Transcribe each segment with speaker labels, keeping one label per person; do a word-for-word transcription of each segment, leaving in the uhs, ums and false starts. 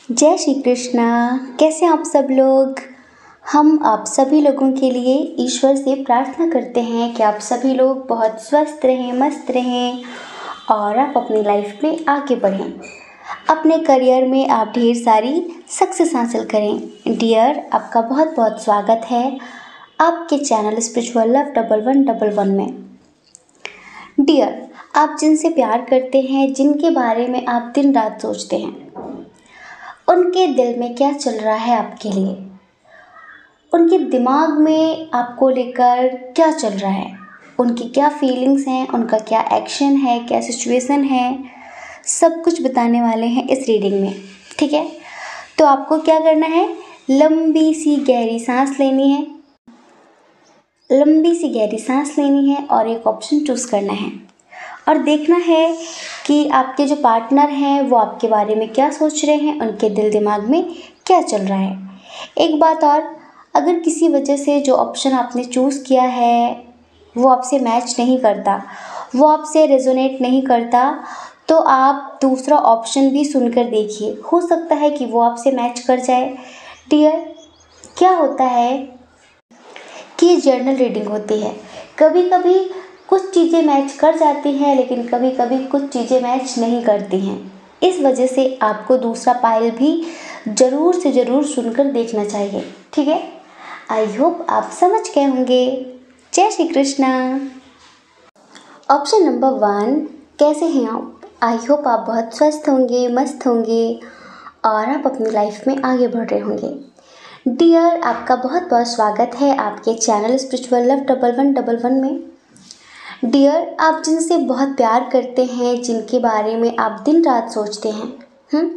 Speaker 1: जय श्री कृष्णा। कैसे हैं आप सब लोग। हम आप सभी लोगों के लिए ईश्वर से प्रार्थना करते हैं कि आप सभी लोग बहुत स्वस्थ रहें, मस्त रहें और आप अपनी लाइफ में आगे बढ़ें। अपने करियर में आप ढेर सारी सक्सेस हासिल करें। डियर, आपका बहुत बहुत स्वागत है आपके channel spiritual love double one double one में। डियर, आप जिनसे प्यार करते हैं, जिनके बारे में आप दिन रात सोचते हैं, उनके दिल में क्या चल रहा है आपके लिए, उनके दिमाग में आपको लेकर क्या चल रहा है, उनकी क्या फीलिंग्स हैं, उनका क्या एक्शन है, क्या सिचुएशन है, सब कुछ बताने वाले हैं इस रीडिंग में। ठीक है, तो आपको क्या करना है, लंबी सी गहरी सांस लेनी है, लंबी सी गहरी सांस लेनी है और एक ऑप्शन चूज़ करना है और देखना है कि आपके जो पार्टनर हैं वो आपके बारे में क्या सोच रहे हैं, उनके दिल दिमाग में क्या चल रहा है। एक बात और, अगर किसी वजह से जो ऑप्शन आपने चूज़ किया है वो आपसे मैच नहीं करता, वो आपसे रेजोनेट नहीं करता, तो आप दूसरा ऑप्शन भी सुनकर देखिए, हो सकता है कि वो आपसे मैच कर जाए। डियर, क्या होता है कि ये जर्नल रीडिंग होती है, कभी कभी कुछ चीज़ें मैच कर जाती हैं लेकिन कभी कभी कुछ चीज़ें मैच नहीं करती हैं। इस वजह से आपको दूसरा पाइल भी ज़रूर से ज़रूर सुनकर देखना चाहिए। ठीक है, आई होप आप समझ गए होंगे। जय Shri Krishna. Option number one, कैसे हैं आप। आई होप आप बहुत स्वस्थ होंगे, मस्त होंगे और आप अपनी लाइफ में आगे बढ़ रहे होंगे। डियर, आपका बहुत बहुत स्वागत है आपके channel spiritual love double one double one में। डियर, आप जिनसे बहुत प्यार करते हैं, जिनके बारे में आप दिन रात सोचते हैं, हुँ?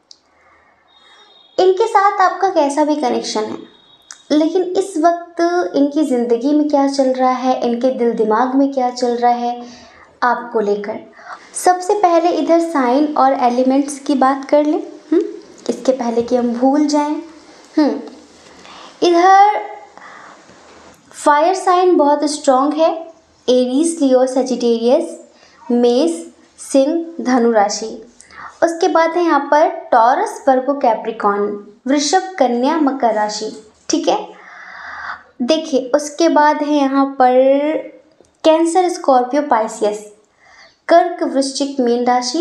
Speaker 1: इनके साथ आपका कैसा भी कनेक्शन है, लेकिन इस वक्त इनकी ज़िंदगी में क्या चल रहा है, इनके दिल दिमाग में क्या चल रहा है आपको लेकर। सबसे पहले इधर साइन और एलिमेंट्स की बात कर लें, हुँ? इसके पहले कि हम भूल जाएं। हुँ? इधर फायर साइन बहुत स्ट्रॉन्ग है, एरीज, लियो, सजिटेरियस, मेष, सिंह, धनु राशि। उसके बाद है यहाँ पर टॉरस, वर्गो, कैप्रिकॉन, वृषभ, कन्या, मकर राशि। ठीक है, देखिए उसके बाद है यहाँ पर कैंसर, स्कॉर्पियो, पाइसियस, कर्क, वृश्चिक, मीन राशि।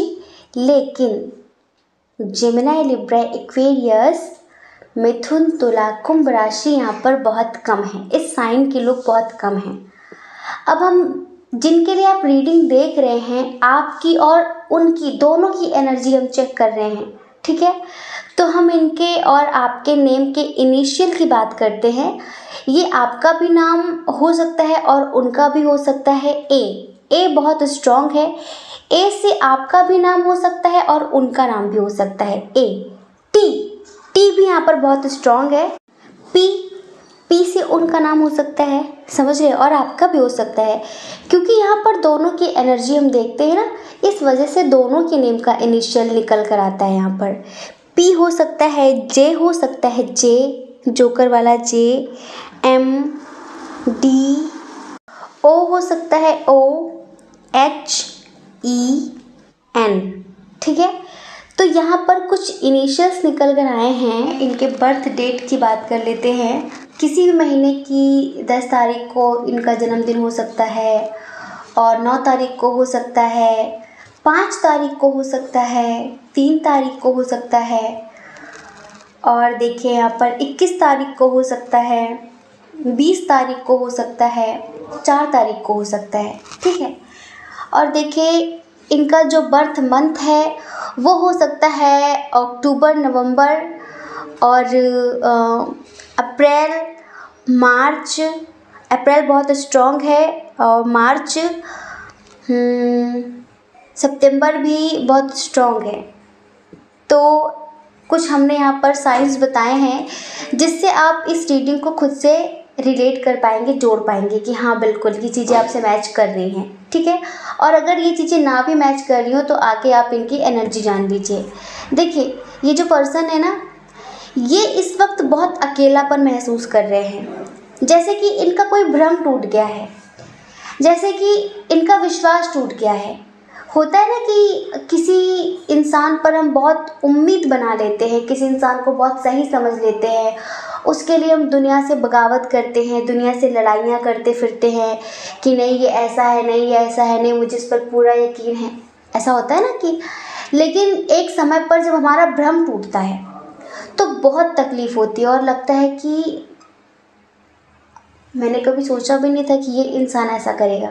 Speaker 1: लेकिन जेमिनी, लिब्रा, एक्वेरियस, मिथुन, तुला, कुंभ राशि यहाँ पर बहुत कम है। इस साइन के लोग बहुत कम हैं। अब हम जिनके लिए आप रीडिंग देख रहे हैं, आपकी और उनकी दोनों की एनर्जी हम चेक कर रहे हैं। ठीक है, तो हम इनके और आपके नेम के इनिशियल की बात करते हैं। ये आपका भी नाम हो सकता है और उनका भी हो सकता है। ए ए बहुत स्ट्रॉन्ग है, ए से आपका भी नाम हो सकता है और उनका नाम भी हो सकता है। ए टी टी भी यहाँ पर बहुत स्ट्रॉन्ग है। पी पी से उनका नाम हो सकता है, समझ रहे, और आपका भी हो सकता है, क्योंकि यहाँ पर दोनों की एनर्जी हम देखते हैं ना, इस वजह से दोनों के नेम का इनिशियल निकल कर आता है। यहाँ पर पी हो सकता है, जे हो सकता है, जे जोकर वाला जे, एम, डी, ओ हो सकता है, ओ, एच, ई, एन। ठीक है, तो यहाँ पर कुछ इनिशियल्स निकल कर आए हैं। इनके बर्थ डेट की बात कर लेते हैं। किसी भी महीने की दस तारीख को इनका जन्मदिन हो सकता है और नौ तारीख को हो सकता है, पाँच तारीख को हो सकता है, तीन तारीख को हो सकता है, और देखिए यहाँ पर इक्कीस तारीख को हो सकता है, बीस तारीख को हो सकता है, चार तारीख को हो सकता है। ठीक है, और देखिए इनका जो बर्थ मंथ है वो हो सकता है अक्टूबर, नवंबर और अप्रैल, मार्च। अप्रैल बहुत स्ट्रॉन्ग है और मार्च, सितंबर भी बहुत स्ट्रॉन्ग है। तो कुछ हमने यहाँ पर साइंस बताए हैं जिससे आप इस रीडिंग को खुद से रिलेट कर पाएंगे, जोड़ पाएंगे कि हाँ बिल्कुल ये चीज़ें आपसे मैच कर रही हैं। ठीक है, और अगर ये चीज़ें ना भी मैच कर रही हो तो आके आप इनकी एनर्जी जान लीजिए। देखिए ये जो पर्सन है ना, ये इस वक्त बहुत अकेलापन महसूस कर रहे हैं, जैसे कि इनका कोई भ्रम टूट गया है, जैसे कि इनका विश्वास टूट गया है। होता है ना कि किसी इंसान पर हम बहुत उम्मीद बना लेते हैं, किसी इंसान को बहुत सही समझ लेते हैं, उसके लिए हम दुनिया से बगावत करते हैं, दुनिया से लड़ाइयाँ करते फिरते हैं कि नहीं ये ऐसा है, नहीं ये ऐसा है, नहीं मुझे इस पर पूरा यकीन है। ऐसा होता है ना कि, लेकिन एक समय पर जब हमारा भ्रम टूटता है तो बहुत तकलीफ़ होती है और लगता है कि मैंने कभी सोचा भी नहीं था कि ये इंसान ऐसा करेगा।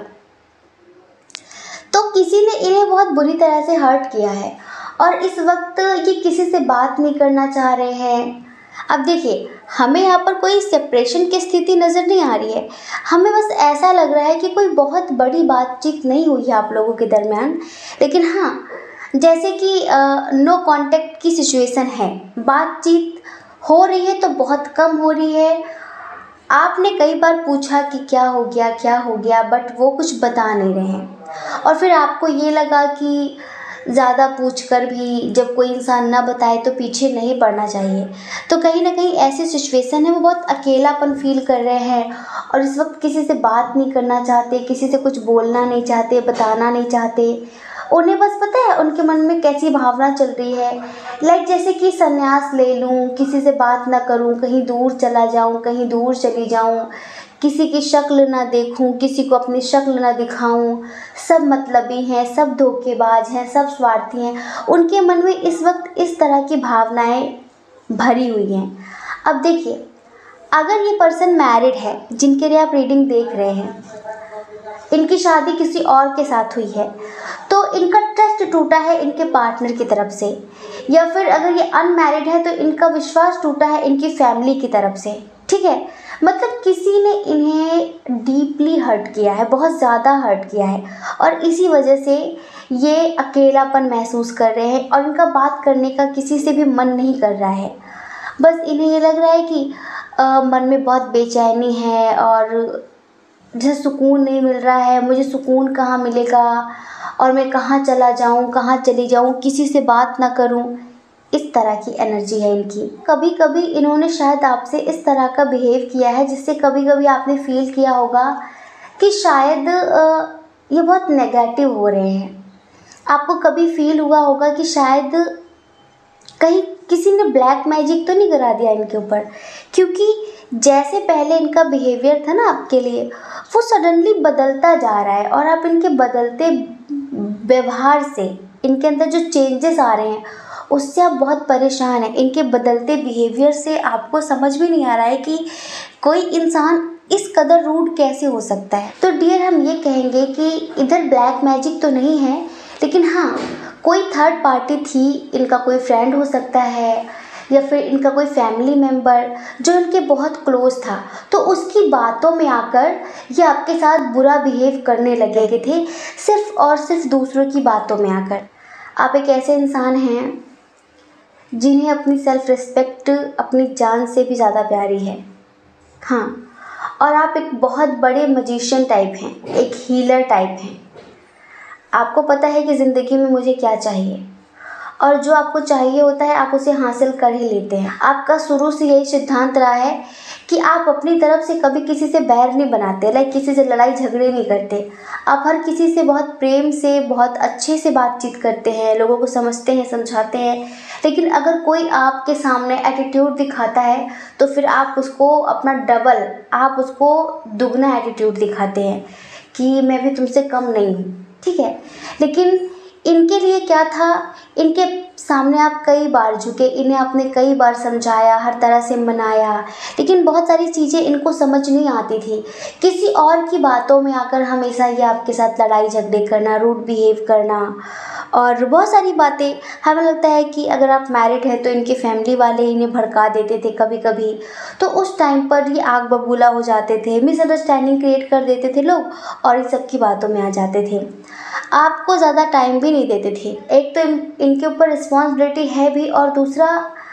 Speaker 1: तो किसी ने इन्हें बहुत बुरी तरह से हर्ट किया है और इस वक्त ये किसी से बात नहीं करना चाह रहे हैं। अब देखिए, हमें यहाँ पर कोई सेपरेशन की स्थिति नज़र नहीं आ रही है, हमें बस ऐसा लग रहा है कि कोई बहुत बड़ी बातचीत नहीं हुई है आप लोगों के दरमियान। लेकिन हाँ, जैसे कि नो कांटेक्ट की सिचुएशन है, बातचीत हो रही है तो बहुत कम हो रही है। आपने कई बार पूछा कि क्या हो गया क्या हो गया, बट वो कुछ बता नहीं रहे हैं और फिर आपको ये लगा कि ज़्यादा पूछकर भी जब कोई इंसान ना बताए तो पीछे नहीं पड़ना चाहिए। तो कहीं ना कहीं ऐसी सिचुएशन है, वो बहुत अकेलापन फील कर रहे हैं और इस वक्त किसी से बात नहीं करना चाहते, किसी से कुछ बोलना नहीं चाहते, बताना नहीं चाहते। उन्हें बस पता है उनके मन में कैसी भावना चल रही है, लाइक जैसे कि संन्यास ले लूँ, किसी से बात ना करूँ, कहीं दूर चला जाऊँ, कहीं दूर चली जाऊँ, किसी की शक्ल ना देखूं, किसी को अपनी शक्ल ना दिखाऊं। सब मतलबी हैं, सब धोखेबाज हैं, सब स्वार्थी हैं। उनके मन में इस वक्त इस तरह की भावनाएं भरी हुई हैं। अब देखिए, अगर ये पर्सन मैरिड है जिनके लिए आप रीडिंग देख रहे हैं, इनकी शादी किसी और के साथ हुई है, तो इनका ट्रस्ट टूटा है इनके पार्टनर की तरफ से, या फिर अगर ये अनमैरिड है तो इनका विश्वास टूटा है इनकी फैमिली की तरफ से। ठीक है, मतलब किसी ने इन्हें डीपली हर्ट किया है, बहुत ज़्यादा हर्ट किया है और इसी वजह से ये अकेलापन महसूस कर रहे हैं और इनका बात करने का किसी से भी मन नहीं कर रहा है। बस इन्हें ये लग रहा है कि आ, मन में बहुत बेचैनी है और जैसे सुकून नहीं मिल रहा है, मुझे सुकून कहाँ मिलेगा और मैं कहाँ चला जाऊँ, कहाँ चली जाऊँ, किसी से बात ना करूँ। इस तरह की एनर्जी है इनकी। कभी कभी इन्होंने शायद आपसे इस तरह का बिहेव किया है जिससे कभी कभी आपने फील किया होगा कि शायद ये बहुत नेगेटिव हो रहे हैं। आपको कभी फील हुआ होगा कि शायद कहीं किसी ने ब्लैक मैजिक तो नहीं करा दिया इनके ऊपर, क्योंकि जैसे पहले इनका बिहेवियर था ना आपके लिए, वो सडनली बदलता जा रहा है और आप इनके बदलते व्यवहार से, इनके अंदर जो चेंजेस आ रहे हैं उससे आप बहुत परेशान हैं। इनके बदलते बिहेवियर से आपको समझ भी नहीं आ रहा है कि कोई इंसान इस कदर रूड कैसे हो सकता है। तो डियर, हम ये कहेंगे कि इधर ब्लैक मैजिक तो नहीं है, लेकिन हाँ, कोई थर्ड पार्टी थी, इनका कोई फ्रेंड हो सकता है या फिर इनका कोई फैमिली मेम्बर जो इनके बहुत क्लोज था, तो उसकी बातों में आकर ये आपके साथ बुरा बिहेव करने लगे थे, सिर्फ और सिर्फ दूसरों की बातों में आकर। आप एक ऐसे इंसान हैं जिन्हें अपनी सेल्फ रिस्पेक्ट अपनी जान से भी ज़्यादा प्यारी है। हाँ, और आप एक बहुत बड़े मजिशियन टाइप हैं, एक हीलर टाइप हैं। आपको पता है कि ज़िंदगी में मुझे क्या चाहिए, और जो आपको चाहिए होता है आप उसे हासिल कर ही लेते हैं। आपका शुरू से यही सिद्धांत रहा है कि आप अपनी तरफ से कभी किसी से बैर नहीं बनाते, लाइक किसी से लड़ाई झगड़े नहीं करते। आप हर किसी से बहुत प्रेम से, बहुत अच्छे से बातचीत करते हैं, लोगों को समझते हैं, समझाते हैं। लेकिन अगर कोई आपके सामने एटीट्यूड दिखाता है तो फिर आप उसको अपना डबल, आप उसको दुगना एटीट्यूड दिखाते हैं कि मैं भी तुमसे कम नहीं हूँ। ठीक है, लेकिन इनके लिए क्या था, इनके सामने आप कई बार झुके, इन्हें आपने कई बार समझाया, हर तरह से मनाया, लेकिन बहुत सारी चीज़ें इनको समझ नहीं आती थी। किसी और की बातों में आकर हमेशा ये आपके साथ लड़ाई झगड़े करना, रूड बिहेव करना और बहुत सारी बातें। हमें लगता है कि अगर आप मैरिड हैं तो इनके फैमिली वाले इन्हें भड़का देते थे कभी कभी, तो उस टाइम पर ये आग बबूला हो जाते थे, मिसअंडरस्टैंडिंग क्रिएट कर देते थे लोग और इन सब की बातों में आ जाते थे। आपको ज़्यादा टाइम भी नहीं देते थे। एक तो इन, इनके ऊपर रिस्पॉन्सिबिलिटी है भी, और दूसरा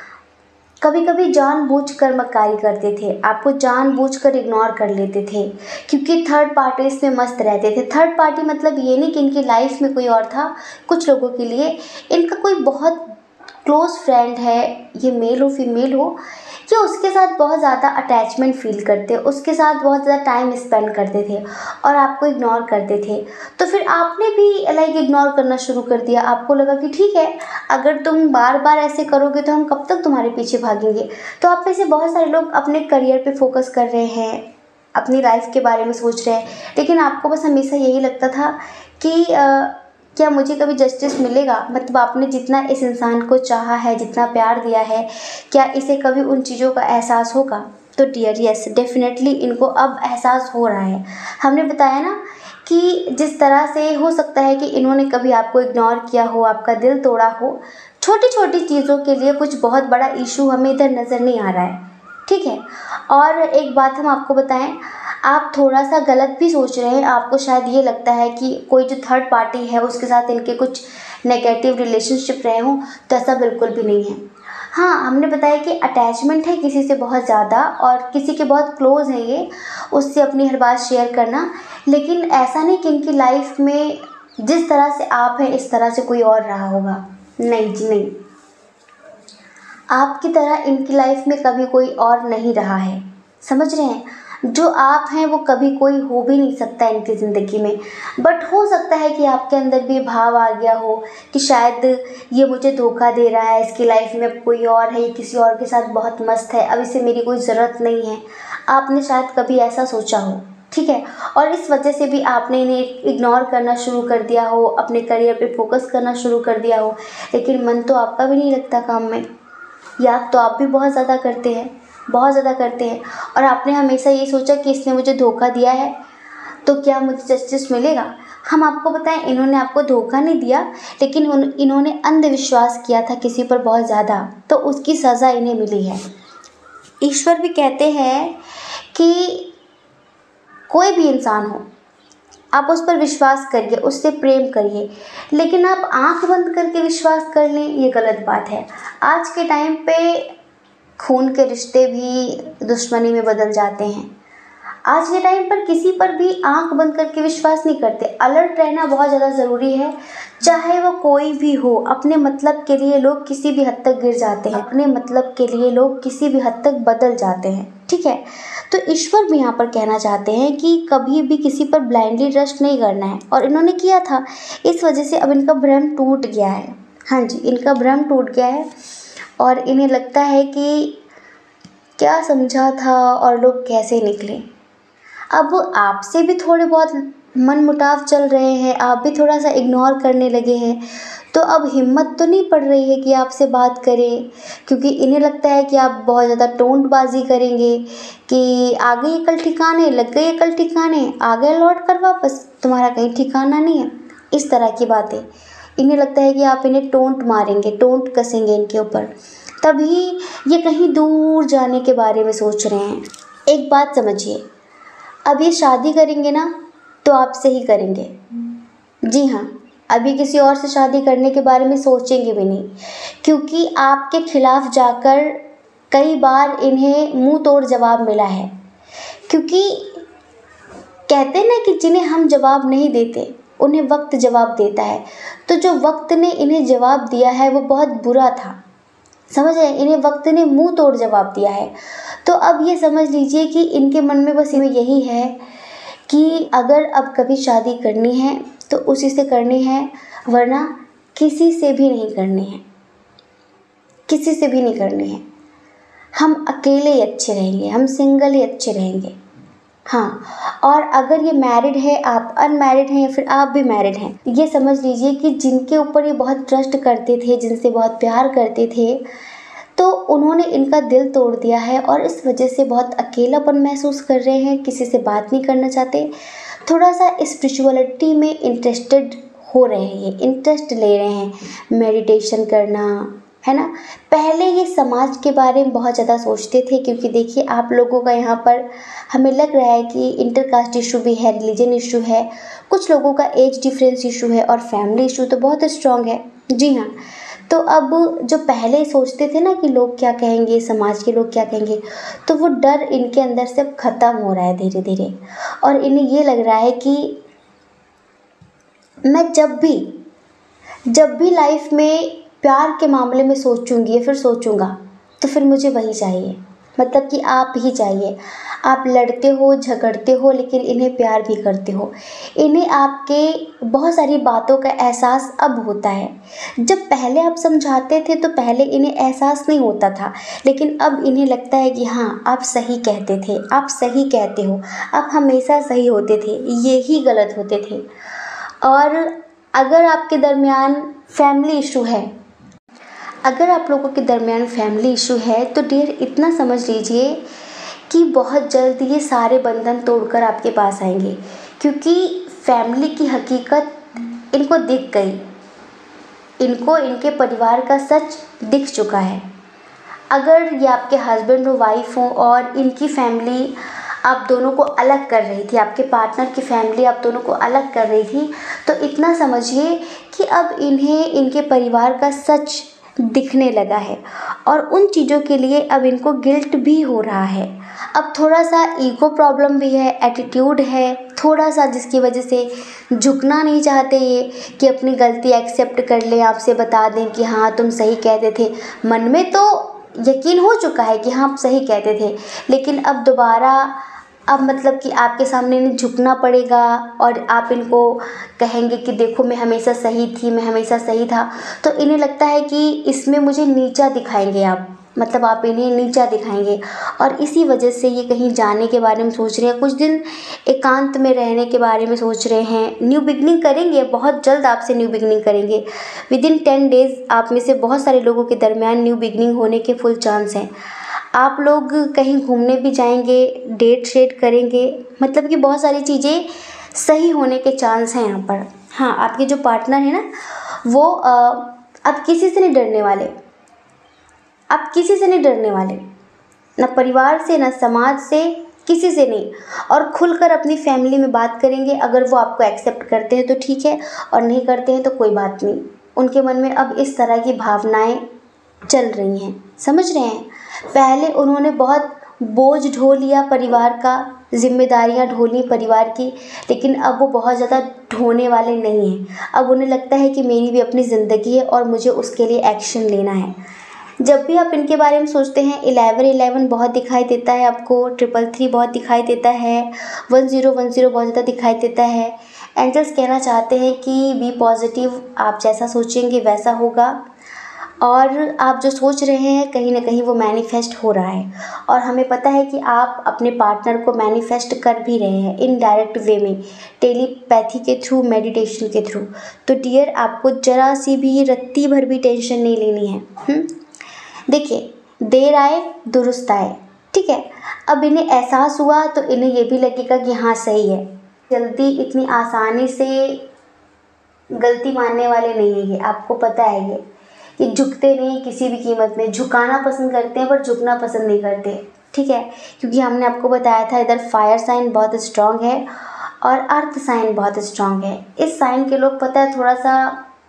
Speaker 1: कभी कभी जानबूझकर मक्कारी करते थे, आपको जानबूझकर इग्नोर कर लेते थे, क्योंकि थर्ड पार्टीज में मस्त रहते थे। थर्ड पार्टी मतलब ये नहीं कि इनकी लाइफ में कोई और था, कुछ लोगों के लिए इनका कोई बहुत क्लोज फ्रेंड है, ये मेल हो फीमेल हो, कि उसके साथ बहुत ज़्यादा अटैचमेंट फ़ील करते, उसके साथ बहुत ज़्यादा टाइम स्पेंड करते थे और आपको इग्नोर करते थे। तो फिर आपने भी लाइक इग्नोर करना शुरू कर दिया। आपको लगा कि ठीक है, अगर तुम बार बार ऐसे करोगे तो हम कब तक तुम्हारे पीछे भागेंगे। तो आप में से बहुत सारे लोग अपने करियर पे फोकस कर रहे हैं, अपनी लाइफ के बारे में सोच रहे हैं, लेकिन आपको बस हमेशा यही लगता था कि अ, क्या मुझे कभी जस्टिस मिलेगा। मतलब आपने जितना इस इंसान को चाहा है, जितना प्यार दिया है, क्या इसे कभी उन चीज़ों का एहसास होगा। तो डियर यस, डेफिनेटली इनको अब एहसास हो रहा है। हमने बताया ना कि जिस तरह से हो सकता है कि इन्होंने कभी आपको इग्नोर किया हो, आपका दिल तोड़ा हो, छोटी छोटी चीज़ों के लिए कुछ बहुत बड़ा इशू हमें इधर नज़र नहीं आ रहा है, ठीक है। और एक बात हम आपको बताएं, आप थोड़ा सा गलत भी सोच रहे हैं। आपको शायद ये लगता है कि कोई जो थर्ड पार्टी है उसके साथ इनके कुछ नेगेटिव रिलेशनशिप रहे हों, तो ऐसा बिल्कुल भी नहीं है। हाँ, हमने बताया कि अटैचमेंट है किसी से बहुत ज़्यादा और किसी के बहुत क्लोज हैं ये, उससे अपनी हर बात शेयर करना, लेकिन ऐसा नहीं कि इनकी लाइफ में जिस तरह से आप हैं इस तरह से कोई और रहा होगा। नहीं जी नहीं, आपकी तरह इनकी लाइफ में कभी कोई और नहीं रहा है, समझ रहे हैं। जो आप हैं वो कभी कोई हो भी नहीं सकता इनकी ज़िंदगी में। बट हो सकता है कि आपके अंदर भी भाव आ गया हो कि शायद ये मुझे धोखा दे रहा है, इसकी लाइफ में अब कोई और है, ये किसी और के साथ बहुत मस्त है, अब इसे मेरी कोई ज़रूरत नहीं है। आपने शायद कभी ऐसा सोचा हो, ठीक है। और इस वजह से भी आपने इन्हें इग्नोर करना शुरू कर दिया हो, अपने करियर पे फोकस करना शुरू कर दिया हो, लेकिन मन तो आपका भी नहीं लगता काम में। याद तो आप भी बहुत ज़्यादा करते हैं, बहुत ज़्यादा करते हैं। और आपने हमेशा ये सोचा कि इसने मुझे धोखा दिया है तो क्या मुझे जस्टिस मिलेगा। हम आपको बताएं, इन्होंने आपको धोखा नहीं दिया, लेकिन उन इन्होंने अंधविश्वास किया था किसी पर बहुत ज़्यादा, तो उसकी सज़ा इन्हें मिली है। ईश्वर भी कहते हैं कि कोई भी इंसान हो, आप उस पर विश्वास करिए, उससे प्रेम करिए, लेकिन आप आंख बंद करके विश्वास कर लें, ये गलत बात है। आज के टाइम पे खून के रिश्ते भी दुश्मनी में बदल जाते हैं। आज के टाइम पर किसी पर भी आंख बंद करके विश्वास नहीं करते। अलर्ट रहना बहुत ज़्यादा ज़रूरी है, चाहे वो कोई भी हो। अपने मतलब के लिए लोग किसी भी हद तक गिर जाते हैं, अपने मतलब के लिए लोग किसी भी हद तक बदल जाते हैं, ठीक है। तो ईश्वर भी यहाँ पर कहना चाहते हैं कि कभी भी किसी पर ब्लाइंडली ट्रस्ट नहीं करना है, और इन्होंने किया था, इस वजह से अब इनका भ्रम टूट गया है। हाँ जी, इनका भ्रम टूट गया है और इन्हें लगता है कि क्या समझा था और लोग कैसे निकले। अब आपसे भी थोड़े बहुत मन मुटाव चल रहे हैं, आप भी थोड़ा सा इग्नोर करने लगे हैं, तो अब हिम्मत तो नहीं पड़ रही है कि आपसे बात करें, क्योंकि इन्हें लगता है कि आप बहुत ज़्यादा टोंटबाजी करेंगे कि आ गई कल ठिकाने, लग गई कल ठिकाने, आ गए लौट कर वापस, तुम्हारा कहीं ठिकाना नहीं है। इस तरह की बातें इन्हें लगता है कि आप इन्हें टोंट मारेंगे, टोंट कसेंगे इनके ऊपर, तभी ये कहीं दूर जाने के बारे में सोच रहे हैं। एक बात समझिए, अब ये शादी करेंगे ना तो आपसे ही करेंगे। जी हाँ, अभी किसी और से शादी करने के बारे में सोचेंगे भी नहीं, क्योंकि आपके खिलाफ जाकर कई बार इन्हें मुंह तोड़ जवाब मिला है। क्योंकि कहते हैं ना कि जिन्हें हम जवाब नहीं देते उन्हें वक्त जवाब देता है। तो जो वक्त ने इन्हें जवाब दिया है वो बहुत बुरा था, समझ रहे हैं। इन्हें वक्त ने मुंह तोड़ जवाब दिया है। तो अब ये समझ लीजिए कि इनके मन में बस यही है कि अगर अब कभी शादी करनी है तो उसी से करनी है, वरना किसी से भी नहीं करनी है, किसी से भी नहीं करनी है। हम अकेले ही अच्छे रहेंगे, हम सिंगल ही अच्छे रहेंगे। हाँ, और अगर ये मैरिड है, आप अनमैरिड हैं, या फिर आप भी मैरिड हैं, ये समझ लीजिए कि जिनके ऊपर ये बहुत ट्रस्ट करते थे, जिनसे बहुत प्यार करते थे, तो उन्होंने इनका दिल तोड़ दिया है और इस वजह से बहुत अकेलापन महसूस कर रहे हैं, किसी से बात नहीं करना चाहते, थोड़ा सा स्पिरिचुअलिटी में इंटरेस्टेड हो रहे हैं, इंटरेस्ट ले रहे हैं, मेडिटेशन करना, है ना। पहले ये समाज के बारे में बहुत ज़्यादा सोचते थे, क्योंकि देखिए आप लोगों का यहाँ पर हमें लग रहा है कि इंटरकास्ट इशू भी है, रिलीजन इशू है, कुछ लोगों का एज डिफरेंस इशू है, और फैमिली इशू तो बहुत स्ट्रॉन्ग है। जी हाँ, तो अब जो पहले सोचते थे ना कि लोग क्या कहेंगे, समाज के लोग क्या कहेंगे, तो वो डर इनके अंदर से अब ख़त्म हो रहा है धीरे धीरे, और इन्हें ये लग रहा है कि मैं जब भी जब भी लाइफ में प्यार के मामले में सोचूंगी या फिर सोचूंगा तो फिर मुझे वही चाहिए, मतलब कि आप ही चाहिए। आप लड़ते हो, झगड़ते हो, लेकिन इन्हें प्यार भी करते हो। इन्हें आपके बहुत सारी बातों का एहसास अब होता है। जब पहले आप समझाते थे तो पहले इन्हें एहसास नहीं होता था, लेकिन अब इन्हें लगता है कि हाँ, आप सही कहते थे, आप सही कहते हो, आप हमेशा सही होते थे, ये ही गलत होते थे। और अगर आपके दरमियान फैमिली इशू है अगर आप लोगों के दरमियान फैमिली इशू है तो डियर इतना समझ लीजिए कि बहुत जल्द ये सारे बंधन तोड़कर आपके पास आएंगे, क्योंकि फैमिली की हकीकत इनको दिख गई। इनको इनके परिवार का सच दिख चुका है। अगर ये आपके हस्बैंड हो, वाइफ हो और इनकी फैमिली आप दोनों को अलग कर रही थी, आपके पार्टनर की फैमिली आप दोनों को अलग कर रही थी, तो इतना समझिए कि अब इन्हें इनके परिवार का सच दिखने लगा है और उन चीज़ों के लिए अब इनको गिल्ट भी हो रहा है। अब थोड़ा सा ईगो प्रॉब्लम भी है, एटीट्यूड है थोड़ा सा, जिसकी वजह से झुकना नहीं चाहते ये कि अपनी गलती एक्सेप्ट कर लें, आपसे बता दें कि हाँ तुम सही कहते थे। मन में तो यकीन हो चुका है कि हाँ आप सही कहते थे, लेकिन अब दोबारा अब मतलब कि आपके सामने इन्हें झुकना पड़ेगा और आप इनको कहेंगे कि देखो मैं हमेशा सही थी, मैं हमेशा सही था, तो इन्हें लगता है कि इसमें मुझे नीचा दिखाएंगे आप, मतलब आप इन्हें नीचा दिखाएंगे और इसी वजह से ये कहीं जाने के बारे में सोच रहे हैं, कुछ दिन एकांत में रहने के बारे में सोच रहे हैं, न्यू बिगनिंग करेंगे, बहुत जल्द आपसे न्यू बिगनिंग करेंगे। विद इन टेन डेज़ आप में से बहुत सारे लोगों के दरमियान न्यू बिगनिंग होने के फुल चांस हैं। आप लोग कहीं घूमने भी जाएंगे, डेट शेट करेंगे, मतलब कि बहुत सारी चीज़ें सही होने के चांस हैं यहाँ पर। हाँ, आपके जो पार्टनर है ना वो अब किसी से नहीं डरने वाले, आप किसी से नहीं डरने वाले, ना परिवार से, ना समाज से, किसी से नहीं, और खुलकर अपनी फैमिली में बात करेंगे। अगर वो आपको एक्सेप्ट करते हैं तो ठीक है, और नहीं करते हैं तो कोई बात नहीं। उनके मन में अब इस तरह की भावनाएं चल रही हैं, समझ रहे हैं। पहले उन्होंने बहुत बोझ ढो लिया परिवार का, जिम्मेदारियां ढोली परिवार की, लेकिन अब वो बहुत ज़्यादा ढोने वाले नहीं हैं। अब उन्हें लगता है कि मेरी भी अपनी ज़िंदगी है और मुझे उसके लिए एक्शन लेना है। जब भी आप इनके बारे में सोचते हैं, इलेवन इलेवन बहुत दिखाई देता है आपको, ट्रिपल थ्री बहुत दिखाई देता है, वन ज़ीरो वन ज़ीरो बहुत ज़्यादा दिखाई देता है। एंजल्स कहना चाहते हैं कि बी पॉजिटिव, आप जैसा सोचेंगे वैसा होगा, और आप जो सोच रहे हैं कहीं ना कहीं वो मैनिफेस्ट हो रहा है। और हमें पता है कि आप अपने पार्टनर को मैनिफेस्ट कर भी रहे हैं इनडायरेक्ट वे में, टेलीपैथी के थ्रू, मेडिटेशन के थ्रू। तो डियर आपको ज़रा सी भी रत्ती भर भी टेंशन नहीं लेनी है। हुँ? देखिए, देर आए दुरुस्त आए, ठीक है। अब इन्हें एहसास हुआ तो इन्हें ये भी लगेगा कि हाँ सही है। जल्दी इतनी आसानी से गलती मानने वाले नहीं है ये, आपको पता है ये कि झुकते नहीं किसी भी कीमत में, झुकाना पसंद करते हैं पर झुकना पसंद नहीं करते, ठीक है। क्योंकि हमने आपको बताया था इधर फायर साइन बहुत स्ट्रांग है और अर्थ साइन बहुत स्ट्रांग है। इस साइन के लोग पता है थोड़ा सा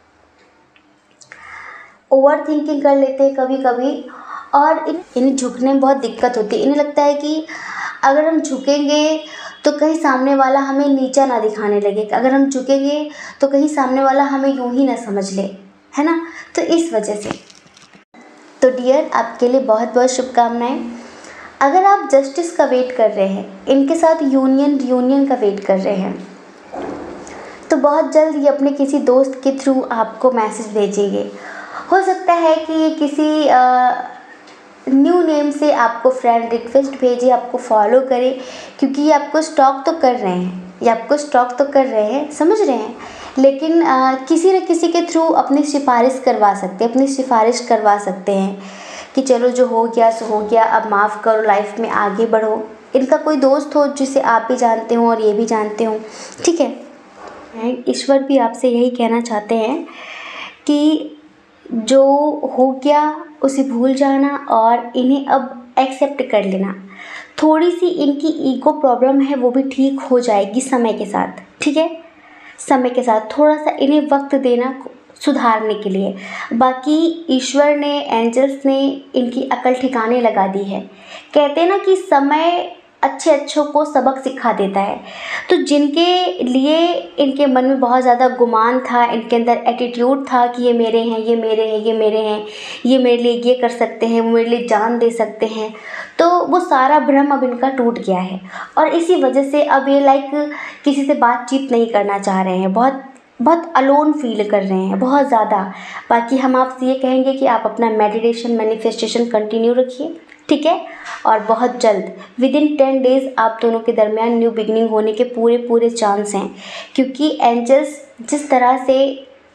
Speaker 1: ओवर थिंकिंग कर लेते हैं कभी कभी, और इन्हें झुकने में बहुत दिक्कत होती है। इन्हें लगता है कि अगर हम झुकेंगे तो कहीं सामने वाला हमें नीचा ना दिखाने लगे, अगर हम झुकेंगे तो कहीं सामने वाला हमें यूं ही ना समझ ले, है ना। तो इस वजह से तो डियर आपके लिए बहुत बहुत शुभकामनाएं। अगर आप जस्टिस का वेट कर रहे हैं, इनके साथ यूनियन यूनियन का वेट कर रहे हैं, तो बहुत जल्द ये अपने किसी दोस्त के थ्रू आपको मैसेज भेजेंगे। हो सकता है कि ये किसी न्यू नेम से आपको फ्रेंड रिक्वेस्ट भेजे, आपको फॉलो करे, क्योंकि ये आपको स्टॉक तो कर रहे हैं, ये आपको स्टॉक तो कर रहे हैं, समझ रहे हैं। लेकिन आ, किसी न किसी के थ्रू अपनी सिफारिश करवा सकते हैं, अपनी सिफारिश करवा सकते हैं कि चलो जो हो गया सो हो गया, अब माफ़ करो, लाइफ में आगे बढ़ो। इनका कोई दोस्त हो जिसे आप भी जानते हो और ये भी जानते हो, ठीक है। ईश्वर भी आपसे यही कहना चाहते हैं कि जो हो गया उसे भूल जाना और इन्हें अब एक्सेप्ट कर लेना। थोड़ी सी इनकी ईगो प्रॉब्लम है वो भी ठीक हो जाएगी समय के साथ, ठीक है। समय के साथ थोड़ा सा इन्हें वक्त देना सुधारने के लिए। बाकी ईश्वर ने, एंजल्स ने इनकी अकल ठिकाने लगा दी है। कहते हैं ना कि समय अच्छे अच्छों को सबक सिखा देता है। तो जिनके लिए इनके मन में बहुत ज़्यादा गुमान था, इनके अंदर एटीट्यूड था कि ये मेरे हैं, ये मेरे हैं, ये मेरे हैं, ये मेरे लिए ये कर सकते हैं, वो मेरे लिए जान दे सकते हैं, तो वो सारा भ्रम अब इनका टूट गया है। और इसी वजह से अब ये लाइक किसी से बातचीत नहीं करना चाह रहे हैं, बहुत बहुत अलोन फील कर रहे हैं, बहुत ज़्यादा। बाकी हम आपसे ये कहेंगे कि आप अपना मेडिटेशन मैनिफेस्टेशन कंटिन्यू रखिए, ठीक है। और बहुत जल्द विद इन टेन डेज़ आप दोनों के दरमियान न्यू बिगनिंग होने के पूरे पूरे चांस हैं, क्योंकि एंजल्स जिस तरह से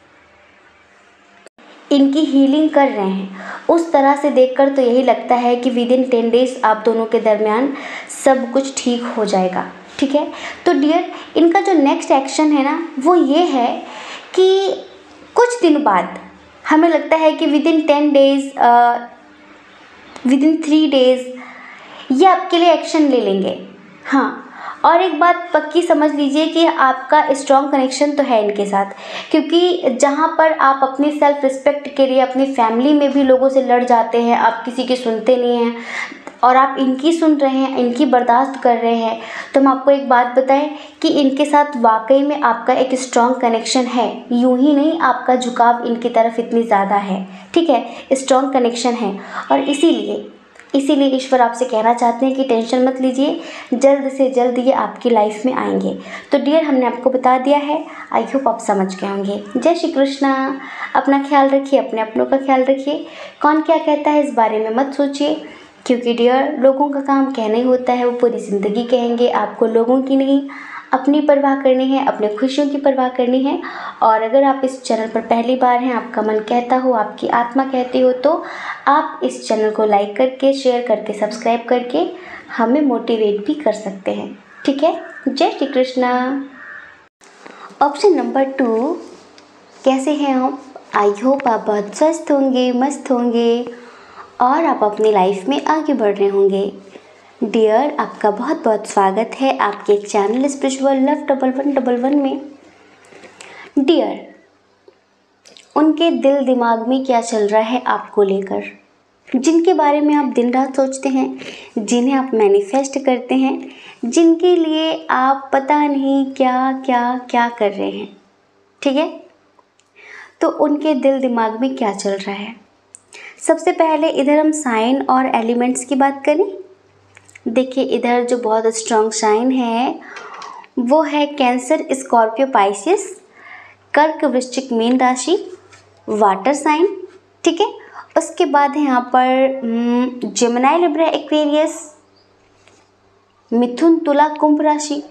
Speaker 1: इनकी हीलिंग कर रहे हैं उस तरह से देखकर तो यही लगता है कि विद इन टेन डेज़ आप दोनों के दरमियान सब कुछ ठीक हो जाएगा, ठीक है। तो डियर, इनका जो नेक्स्ट एक्शन है ना वो ये है कि कुछ दिन बाद हमें लगता है कि within ten days within three days ये आपके लिए एक्शन ले लेंगे। हाँ, और एक बात पक्की समझ लीजिए कि आपका स्ट्रॉन्ग कनेक्शन तो है इनके साथ, क्योंकि जहाँ पर आप अपनी सेल्फ रिस्पेक्ट के लिए अपनी फैमिली में भी लोगों से लड़ जाते हैं, आप किसी की सुनते नहीं हैं और आप इनकी सुन रहे हैं, इनकी बर्दाश्त कर रहे हैं, तो हम आपको एक बात बताएं कि इनके साथ वाकई में आपका एक स्ट्रॉन्ग कनेक्शन है। यूं ही नहीं, आपका झुकाव इनकी तरफ इतनी ज़्यादा है, ठीक है, स्ट्रॉन्ग कनेक्शन है। और इसीलिए इसीलिए ईश्वर आपसे कहना चाहते हैं कि टेंशन मत लीजिए, जल्द से जल्द ये आपकी लाइफ में आएंगे। तो डियर, हमने आपको बता दिया है, आई होप आप समझ गए होंगे। जय श्री कृष्णा। अपना ख्याल रखिए, अपने अपनों का ख्याल रखिए। कौन क्या कहता है इस बारे में मत सोचिए, क्योंकि डियर लोगों का काम कहना ही होता है, वो पूरी ज़िंदगी कहेंगे। आपको लोगों की नहीं, अपनी परवाह करनी है, अपने खुशियों की परवाह करनी है। और अगर आप इस चैनल पर पहली बार हैं, आपका मन कहता हो, आपकी आत्मा कहती हो, तो आप इस चैनल को लाइक करके, शेयर करके, सब्सक्राइब करके हमें मोटिवेट भी कर सकते हैं, ठीक है। जय Shri Krishna. Option number two, कैसे हैं आप? आई होप आप बहुत स्वस्थ होंगे, मस्त होंगे और आप अपनी लाइफ में आगे बढ़ रहे होंगे। डियर, आपका बहुत बहुत स्वागत है आपके channel spiritual love double one double one में। डियर, उनके दिल दिमाग में क्या चल रहा है आपको लेकर, जिनके बारे में आप दिन रात सोचते हैं, जिन्हें आप मैनिफेस्ट करते हैं, जिनके लिए आप पता नहीं क्या क्या क्या कर रहे हैं, ठीक है। तो उनके दिल दिमाग में क्या चल रहा है। सबसे पहले इधर हम साइन और एलिमेंट्स की बात करें। देखिए, इधर जो बहुत स्ट्रॉन्ग साइन है वो है कैंसर, स्कॉर्पियो, पाइसिस, कर्क, वृश्चिक, मीन राशि, वाटर साइन, ठीक है। उसके बाद है यहाँ पर जेमिनी, लिब्रा, एक्वेरियस, मिथुन, तुला, कुंभ राशि,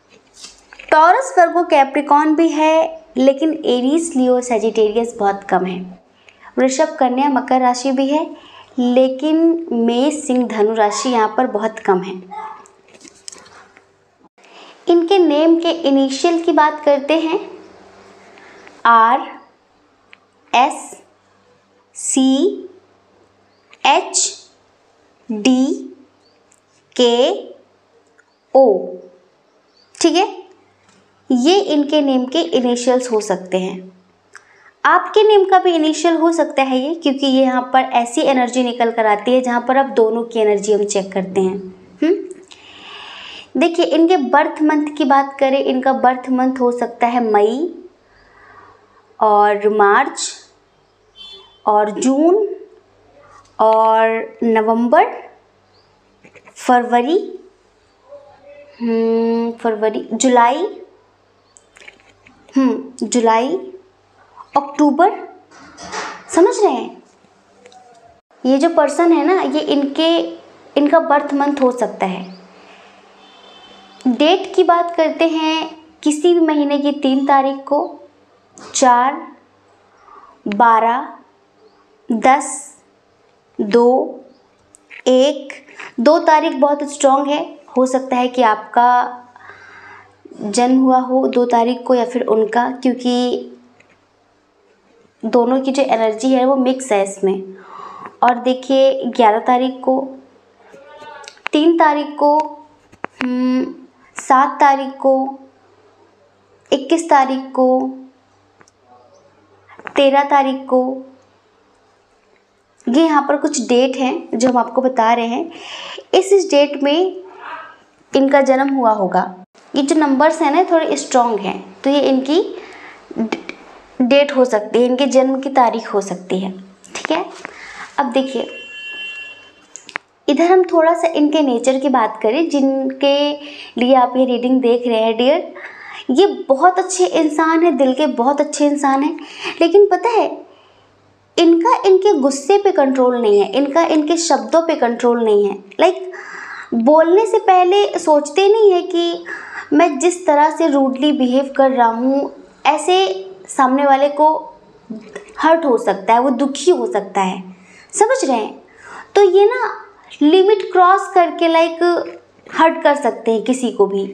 Speaker 1: टॉरस, वर्गो, कैप्रिकॉन भी है, लेकिन एरीज, लियो, सजिटेरियस बहुत कम है। वृषभ, कन्या, मकर राशि भी है, लेकिन मेष, सिंह, धनु राशि यहाँ पर बहुत कम है। इनके नेम के इनिशियल की बात करते हैं। R, S, C, H, D, K, O, ठीक है। ये इनके नेम के इनिशियल्स हो सकते हैं। आपके नेम का भी इनिशियल हो सकता है ये, क्योंकि ये यहाँ पर ऐसी एनर्जी निकल कर आती है जहाँ पर अब दोनों की एनर्जी हम चेक करते हैं। हम्म देखिए, इनके बर्थ मंथ की बात करें, इनका बर्थ मंथ हो सकता है मई और मार्च और जून और नवंबर, फरवरी, हम्म फरवरी जुलाई, हम्म जुलाई, अक्टूबर। समझ रहे हैं? ये जो पर्सन है ना, ये इनके इनका बर्थ मंथ हो सकता है। डेट की बात करते हैं, किसी भी महीने की तीन तारीख को, चार, बारह, दस, दो, एक, दो तारीख बहुत स्ट्रॉन्ग है। हो सकता है कि आपका जन्म हुआ हो दो तारीख को या फिर उनका, क्योंकि दोनों की जो एनर्जी है वो मिक्स है इसमें। और देखिए, ग्यारह तारीख को, तीन तारीख को, सात तारीख को, इक्कीस तारीख को, तेरह तारीख को, ये यहाँ पर कुछ डेट हैं जो हम आपको बता रहे हैं। इस इस डेट में इनका जन्म हुआ होगा। ये जो नंबर्स हैं ना थोड़े स्ट्रॉन्ग हैं, तो ये इनकी डेट हो सकती है, इनके जन्म की तारीख हो सकती है। ठीक है, अब देखिए इधर हम थोड़ा सा इनके नेचर की बात करें, जिनके लिए आप ये रीडिंग देख रहे हैं डियर। ये बहुत अच्छे इंसान है, दिल के बहुत अच्छे इंसान हैं, लेकिन पता है इनका इनके गुस्से पे कंट्रोल नहीं है, इनका इनके शब्दों पे कंट्रोल नहीं है। लाइक बोलने से पहले सोचते नहीं है कि मैं जिस तरह से रूडली बिहेव कर रहा हूँ ऐसे सामने वाले को हर्ट हो सकता है, वो दुखी हो सकता है, समझ रहे हैं। तो ये ना लिमिट क्रॉस करके लाइक हर्ट कर सकते हैं किसी को भी,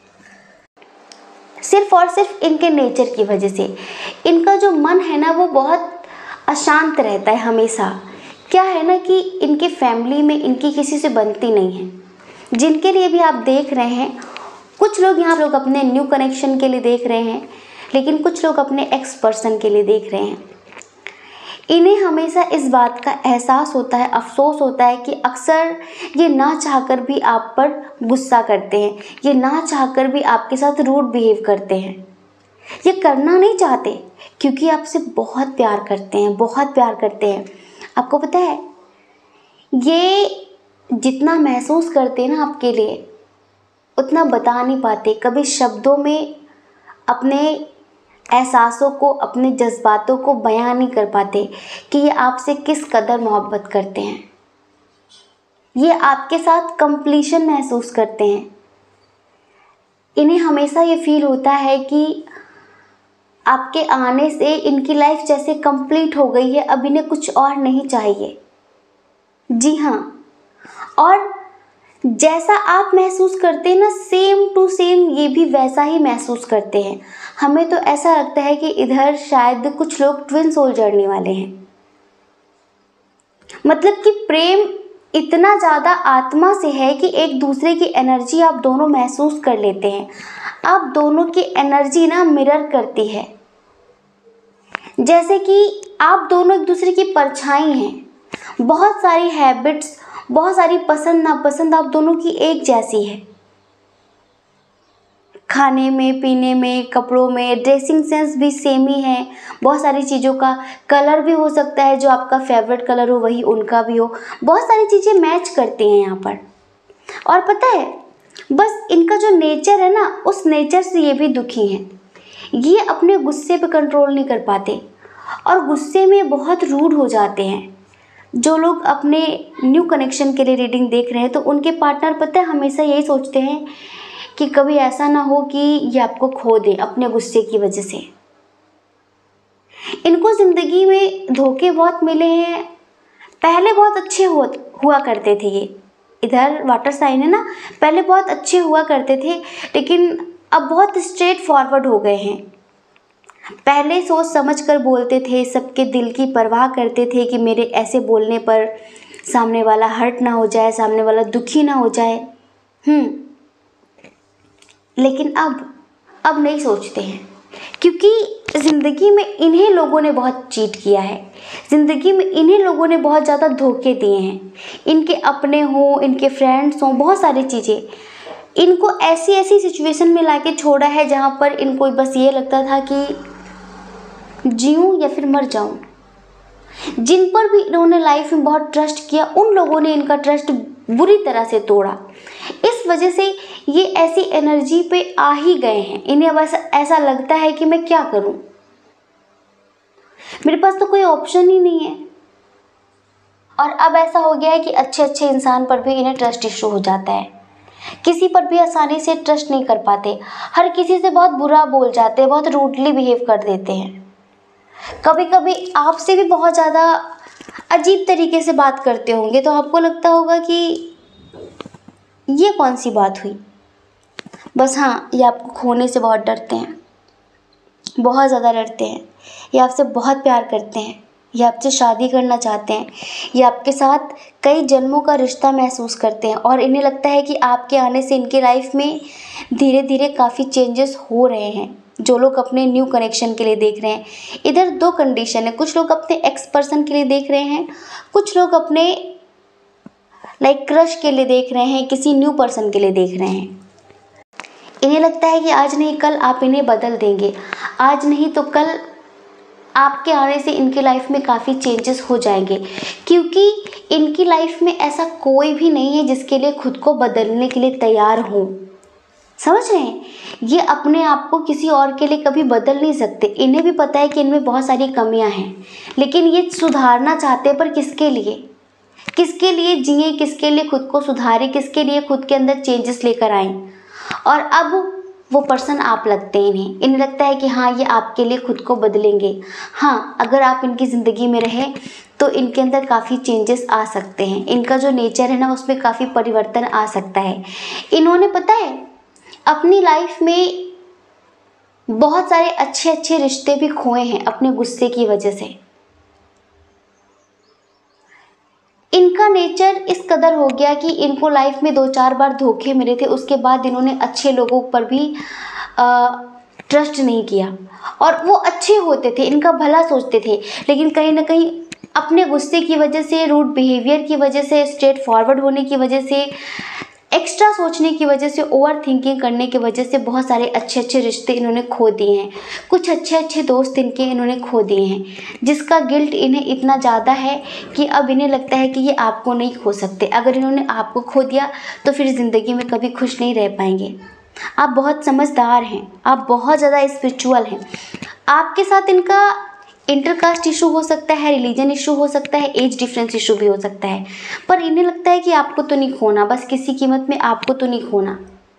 Speaker 1: सिर्फ और सिर्फ इनके नेचर की वजह से। इनका जो मन है ना वो बहुत अशांत रहता है हमेशा। क्या है ना कि इनकी फैमिली में इनकी किसी से बनती नहीं है। जिनके लिए भी आप देख रहे हैं, कुछ लोग यहाँ लोग अपने न्यू कनेक्शन के लिए देख रहे हैं, लेकिन कुछ लोग अपने एक्स पर्सन के लिए देख रहे हैं। इन्हें हमेशा इस बात का एहसास होता है, अफसोस होता है कि अक्सर ये ना चाहकर भी आप पर गुस्सा करते हैं, ये ना चाहकर भी आपके साथ रूड बिहेव करते हैं। ये करना नहीं चाहते क्योंकि आपसे बहुत प्यार करते हैं, बहुत प्यार करते हैं। आपको पता है ये जितना महसूस करते हैं ना आपके लिए उतना बता नहीं पाते, कभी शब्दों में अपने एहसासों को, अपने जज्बातों को बयां नहीं कर पाते कि ये आपसे किस कदर मोहब्बत करते हैं। ये आपके साथ कंप्लीशन महसूस करते हैं। इन्हें हमेशा ये फील होता है कि आपके आने से इनकी लाइफ जैसे कंप्लीट हो गई है, अब इन्हें कुछ और नहीं चाहिए। जी हाँ, और जैसा आप महसूस करते हैं ना सेम टू सेम ये भी वैसा ही महसूस करते हैं। हमें तो ऐसा लगता है कि इधर शायद कुछ लोग ट्विन सोल जर्नी वाले हैं। मतलब कि प्रेम इतना ज़्यादा आत्मा से है कि एक दूसरे की एनर्जी आप दोनों महसूस कर लेते हैं। आप दोनों की एनर्जी ना मिरर करती है, जैसे कि आप दोनों एक दूसरे की परछाई हैं। बहुत सारी हैबिट्स, बहुत सारी पसंद नापसंद आप दोनों की एक जैसी है। खाने में, पीने में, कपड़ों में, ड्रेसिंग सेंस भी सेम ही है। बहुत सारी चीज़ों का कलर भी हो सकता है, जो आपका फेवरेट कलर हो वही उनका भी हो। बहुत सारी चीज़ें मैच करती हैं यहाँ पर। और पता है बस इनका जो नेचर है ना उस नेचर से ये भी दुखी हैं। ये अपने गुस्से पे कंट्रोल नहीं कर पाते और गुस्से में बहुत रूड हो जाते हैं। जो लोग अपने न्यू कनेक्शन के लिए रीडिंग देख रहे हैं तो उनके पार्टनर पता है हमेशा यही सोचते हैं कि कभी ऐसा ना हो कि ये आपको खो दें अपने गुस्से की वजह से। इनको ज़िंदगी में धोखे बहुत मिले हैं। पहले बहुत अच्छे हो हुआ करते थे ये, इधर वाटर साइन है ना, पहले बहुत अच्छे हुआ करते थे लेकिन अब बहुत स्ट्रेट फॉरवर्ड हो गए हैं। पहले सोच समझ कर बोलते थे, सबके दिल की परवाह करते थे कि मेरे ऐसे बोलने पर सामने वाला हर्ट ना हो जाए, सामने वाला दुखी ना हो जाए। हम्म लेकिन अब अब नहीं सोचते हैं, क्योंकि ज़िंदगी में इन्हीं लोगों ने बहुत चीट किया है। ज़िंदगी में इन्हीं लोगों ने बहुत ज़्यादा धोखे दिए हैं। इनके अपने हों, इनके फ्रेंड्स हों, बहुत सारी चीज़ें इनको ऐसी ऐसी सिचुएशन में लाके छोड़ा है जहाँ पर इनको बस ये लगता था कि जीऊँ या फिर मर जाऊँ। जिन पर भी इन्होंने लाइफ में बहुत ट्रस्ट किया उन लोगों ने इनका ट्रस्ट बुरी तरह से तोड़ा। इस वजह से ये ऐसी एनर्जी पे आ ही गए हैं। इन्हें बस ऐसा लगता है कि मैं क्या करूं, मेरे पास तो कोई ऑप्शन ही नहीं है। और अब ऐसा हो गया है कि अच्छे अच्छे इंसान पर भी इन्हें ट्रस्ट इशू हो जाता है। किसी पर भी आसानी से ट्रस्ट नहीं कर पाते, हर किसी से बहुत बुरा बोल जाते हैं, बहुत रूडली बिहेव कर देते हैं। कभी कभी आपसे भी बहुत ज़्यादा अजीब तरीके से बात करते होंगे तो आपको लगता होगा कि ये कौन सी बात हुई। बस हाँ, ये आपको खोने से बहुत डरते हैं, बहुत ज़्यादा डरते हैं। ये आपसे बहुत प्यार करते हैं, ये आपसे शादी करना चाहते हैं, ये आपके साथ कई जन्मों का रिश्ता महसूस करते हैं और इन्हें लगता है कि आपके आने से इनकी लाइफ में धीरे धीरे काफ़ी चेंजेस हो रहे हैं। जो लोग अपने न्यू कनेक्शन के लिए देख रहे हैं, इधर दो कंडीशन है, कुछ लोग अपने एक्स पर्सन के लिए देख रहे हैं, कुछ लोग अपने लाइक क्रश के लिए देख रहे हैं, किसी न्यू पर्सन के लिए देख रहे हैं। इन्हें लगता है कि आज नहीं कल आप इन्हें बदल देंगे, आज नहीं तो कल आपके आने से इनकी लाइफ में काफ़ी चेंजेस हो जाएंगे, क्योंकि इनकी लाइफ में ऐसा कोई भी नहीं है जिसके लिए खुद को बदलने के लिए तैयार हो। समझ रहे हैं? ये अपने आप को किसी और के लिए कभी बदल नहीं सकते। इन्हें भी पता है कि इनमें बहुत सारी कमियां हैं, लेकिन ये सुधारना चाहते हैं, पर किसके लिए? किसके लिए जिए, किसके लिए खुद को सुधारे, किसके लिए खुद के अंदर चेंजेस लेकर आए। और अब वो पर्सन आप लगते हैं इन्हें। इन्हें लगता है कि हाँ, ये आपके लिए खुद को बदलेंगे। हाँ, अगर आप इनकी ज़िंदगी में रहे तो इनके अंदर काफ़ी चेंजेस आ सकते हैं। इनका जो नेचर है ना, उसमें काफ़ी परिवर्तन आ सकता है। इन्होंने पता है अपनी लाइफ में बहुत सारे अच्छे अच्छे रिश्ते भी खोए हैं अपने गुस्से की वजह से। इनका नेचर इस कदर हो गया कि इनको लाइफ में दो चार बार धोखे मिले थे, उसके बाद इन्होंने अच्छे लोगों पर भी ट्रस्ट नहीं किया। और वो अच्छे होते थे, इनका भला सोचते थे, लेकिन कहीं ना कहीं अपने गुस्से की वजह से, रूड बिहेवियर की वजह से, स्ट्रेट फॉरवर्ड होने की वजह से, एक्स्ट्रा सोचने की वजह से, ओवर थिंकिंग करने की वजह से बहुत सारे अच्छे अच्छे रिश्ते इन्होंने खो दिए हैं। कुछ अच्छे अच्छे दोस्त इनके इन्होंने खो दिए हैं, जिसका गिल्ट इन्हें इतना ज़्यादा है कि अब इन्हें लगता है कि ये आपको नहीं खो सकते। अगर इन्होंने आपको खो दिया तो फिर ज़िंदगी में कभी खुश नहीं रह पाएंगे। आप बहुत समझदार हैं, आप बहुत ज़्यादा स्पिरिचुअल हैं। आपके साथ इनका इंटरकास्ट इशू हो सकता है, रिलीजन इशू हो सकता है, एज डिफरेंस इशू भी हो सकता है, पर इन्हें लगता है कि आपको तो नहीं खोना, बस किसी कीमत में आपको तो नहीं खोना।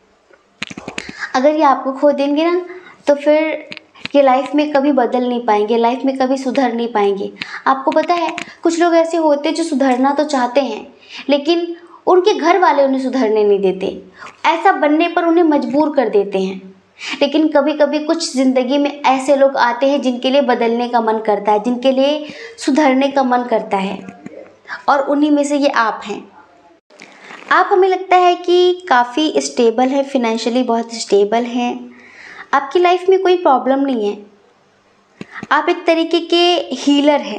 Speaker 1: अगर ये आपको खो देंगे ना तो फिर ये लाइफ में कभी बदल नहीं पाएंगे, लाइफ में कभी सुधर नहीं पाएंगे। आपको पता है कुछ लोग ऐसे होते हैं जो सुधरना तो चाहते हैं, लेकिन उनके घर वाले उन्हें सुधरने नहीं देते। ऐसा बनने पर उन्हें मजबूर कर देते हैं। लेकिन कभी कभी कुछ ज़िंदगी में ऐसे लोग आते हैं जिनके लिए बदलने का मन करता है, जिनके लिए सुधरने का मन करता है, और उन्हीं में से ये आप हैं। आप, हमें लगता है कि काफ़ी स्टेबल है, फिनेंशियली बहुत स्टेबल हैं। आपकी लाइफ में कोई प्रॉब्लम नहीं है। आप एक तरीके के हीलर हैं,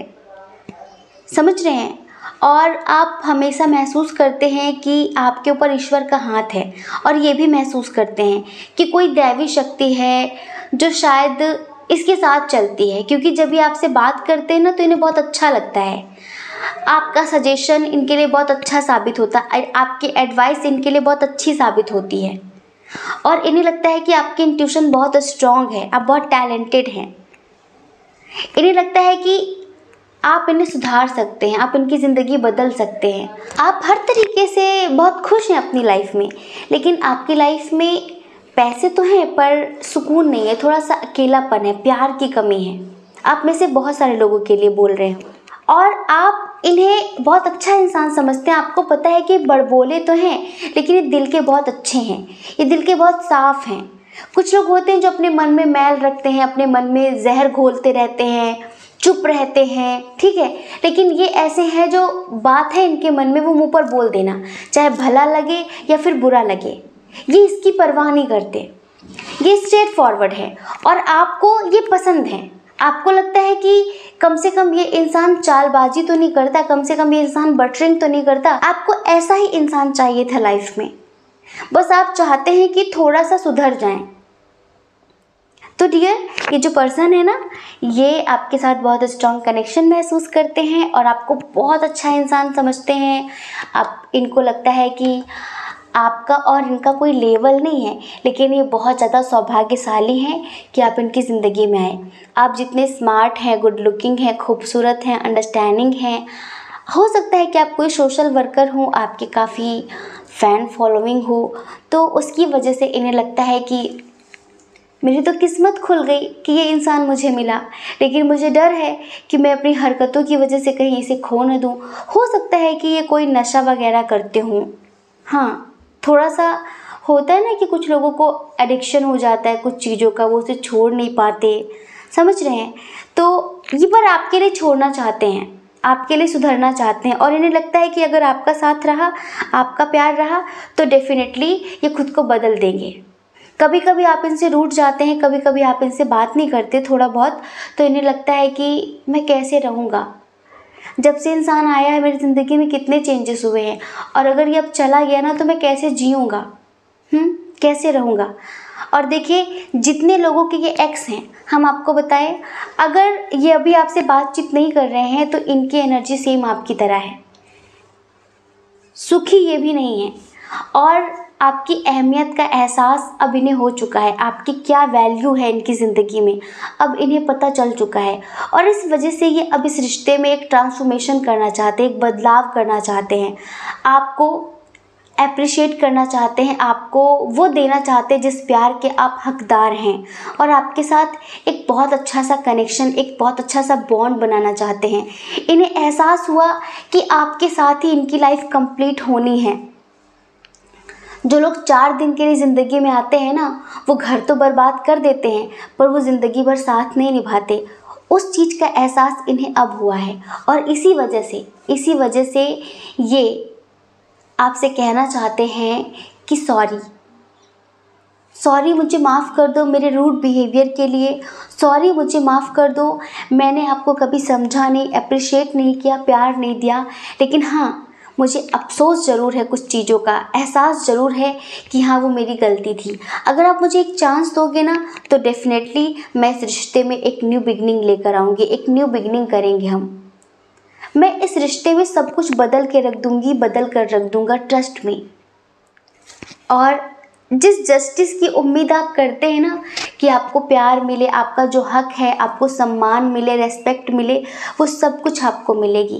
Speaker 1: समझ रहे हैं? और आप हमेशा महसूस करते हैं कि आपके ऊपर ईश्वर का हाथ है, और ये भी महसूस करते हैं कि कोई दैवी शक्ति है जो शायद इसके साथ चलती है, क्योंकि जब ये आपसे बात करते हैं ना तो इन्हें बहुत अच्छा लगता है। आपका सजेशन इनके लिए बहुत अच्छा साबित होता है, आपकी एडवाइस इनके लिए बहुत अच्छी साबित होती है, और इन्हें लगता है कि आपकी इंट्यूशन बहुत स्ट्रॉन्ग है, आप बहुत टैलेंटेड हैं। इन्हें लगता है कि आप इन्हें सुधार सकते हैं, आप इनकी ज़िंदगी बदल सकते हैं। आप हर तरीके से बहुत खुश हैं अपनी लाइफ में, लेकिन आपकी लाइफ में पैसे तो हैं पर सुकून नहीं है, थोड़ा सा अकेलापन है, प्यार की कमी है। आप में से बहुत सारे लोगों के लिए बोल रहे हैं, और आप इन्हें बहुत अच्छा इंसान समझते हैं। आपको पता है कि बड़बोले तो हैं, लेकिन ये दिल के बहुत अच्छे हैं, ये दिल के बहुत साफ़ हैं। कुछ लोग होते हैं जो अपने मन में मैल रखते हैं, अपने मन में जहर घोलते रहते हैं, चुप रहते हैं, ठीक है, लेकिन ये ऐसे हैं जो बात है इनके मन में वो मुंह पर बोल देना, चाहे भला लगे या फिर बुरा लगे, ये इसकी परवाह नहीं करते। ये स्ट्रेट फॉरवर्ड है, और आपको ये पसंद है। आपको लगता है कि कम से कम ये इंसान चालबाजी तो नहीं करता, कम से कम ये इंसान बटरिंग तो नहीं करता। आपको ऐसा ही इंसान चाहिए था लाइफ में, बस आप चाहते हैं कि थोड़ा सा सुधर जाएं। तो डियर, ये जो पर्सन है ना, ये आपके साथ बहुत स्ट्रॉन्ग कनेक्शन महसूस करते हैं और आपको बहुत अच्छा इंसान समझते हैं। आप, इनको लगता है कि आपका और इनका कोई लेवल नहीं है, लेकिन ये बहुत ज़्यादा सौभाग्यशाली हैं कि आप इनकी ज़िंदगी में आए। आप जितने स्मार्ट हैं, गुड लुकिंग हैं, खूबसूरत हैं, अंडरस्टैंडिंग हैं, हो सकता है कि आप कोई सोशल वर्कर हो, आपके काफ़ी फ़ैन फॉलोइंग हो, तो उसकी वजह से इन्हें लगता है कि मेरी तो किस्मत खुल गई कि ये इंसान मुझे मिला, लेकिन मुझे डर है कि मैं अपनी हरकतों की वजह से कहीं इसे खो न दूँ। हो सकता है कि ये कोई नशा वगैरह करते हों। हाँ, थोड़ा सा होता है ना कि कुछ लोगों को एडिक्शन हो जाता है कुछ चीज़ों का, वो उसे छोड़ नहीं पाते, समझ रहे हैं? तो ये पर आपके लिए छोड़ना चाहते हैं, आपके लिए सुधरना चाहते हैं, और इन्हें लगता है कि अगर आपका साथ रहा, आपका प्यार रहा, तो डेफिनेटली ये खुद को बदल देंगे। कभी कभी आप इनसे रूठ जाते हैं, कभी कभी आप इनसे बात नहीं करते थोड़ा बहुत, तो इन्हें लगता है कि मैं कैसे रहूँगा, जब से इंसान आया है मेरी ज़िंदगी में कितने चेंजेस हुए हैं, और अगर ये अब चला गया ना तो मैं कैसे जीऊँगा, हम्म कैसे रहूँगा। और देखिए जितने लोगों के ये एक्स हैं, हम आपको बताएं, अगर ये अभी आपसे बातचीत नहीं कर रहे हैं तो इनकी एनर्जी सेम आपकी तरह है, सुखी ये भी नहीं है, और आपकी अहमियत का एहसास अब इन्हें हो चुका है, आपकी क्या वैल्यू है इनकी ज़िंदगी में अब इन्हें पता चल चुका है। और इस वजह से ये अब इस रिश्ते में एक ट्रांसफॉर्मेशन करना चाहते हैं, एक बदलाव करना चाहते हैं, आपको अप्रिशिएट करना चाहते हैं, आपको वो देना चाहते हैं जिस प्यार के आप हकदार हैं, और आपके साथ एक बहुत अच्छा सा कनेक्शन, एक बहुत अच्छा सा बॉन्ड बनाना चाहते हैं। इन्हें एहसास हुआ कि आपके साथ ही इनकी लाइफ कंप्लीट होनी है। जो लोग चार दिन के लिए ज़िंदगी में आते हैं ना, वो घर तो बर्बाद कर देते हैं पर वो ज़िंदगी भर साथ नहीं निभाते। उस चीज़ का एहसास इन्हें अब हुआ है, और इसी वजह से इसी वजह से ये आपसे कहना चाहते हैं कि सॉरी सॉरी मुझे माफ़ कर दो मेरे रूड बिहेवियर के लिए, सॉरी मुझे माफ़ कर दो, मैंने आपको कभी समझा नहीं, अप्रिशिएट नहीं किया, प्यार नहीं दिया। लेकिन हाँ, मुझे अफसोस ज़रूर है, कुछ चीज़ों का एहसास ज़रूर है कि हाँ वो मेरी गलती थी। अगर आप मुझे एक चांस दोगे ना तो डेफिनेटली मैं इस रिश्ते में एक न्यू बिगनिंग लेकर आऊँगी, एक न्यू बिगनिंग करेंगे हम। मैं इस रिश्ते में सब कुछ बदल के रख दूँगी, बदल कर रख दूँगा, ट्रस्ट में। और जिस जस्टिस की उम्मीद आप करते हैं ना कि आपको प्यार मिले, आपका जो हक है, आपको सम्मान मिले, रेस्पेक्ट मिले, वो सब कुछ आपको मिलेगी।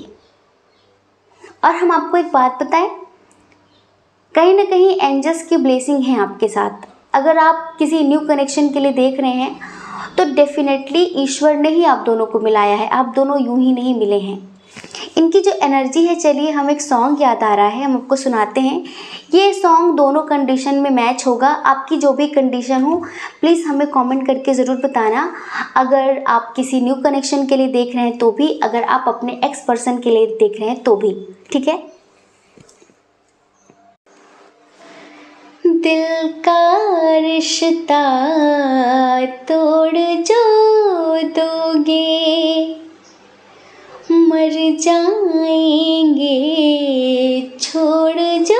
Speaker 1: और हम आपको एक बात बताएं, कहीं ना कहीं एंजल्स की ब्लेसिंग है आपके साथ। अगर आप किसी न्यू कनेक्शन के लिए देख रहे हैं तो डेफिनेटली ईश्वर ने ही आप दोनों को मिलाया है, आप दोनों यूं ही नहीं मिले हैं। इनकी जो एनर्जी है, चलिए हम एक सॉन्ग याद आ रहा है, हम आपको सुनाते हैं। ये सॉन्ग दोनों कंडीशन में मैच होगा। आपकी जो भी कंडीशन हो प्लीज़ हमें कमेंट करके ज़रूर बताना। अगर आप किसी न्यू कनेक्शन के लिए देख रहे हैं तो भी, अगर आप अपने एक्स पर्सन के लिए देख रहे हैं तो भी, ठीक है। दिल का रिश्ता तोड़ जो दोगे, मर जाएंगे छोड़ जो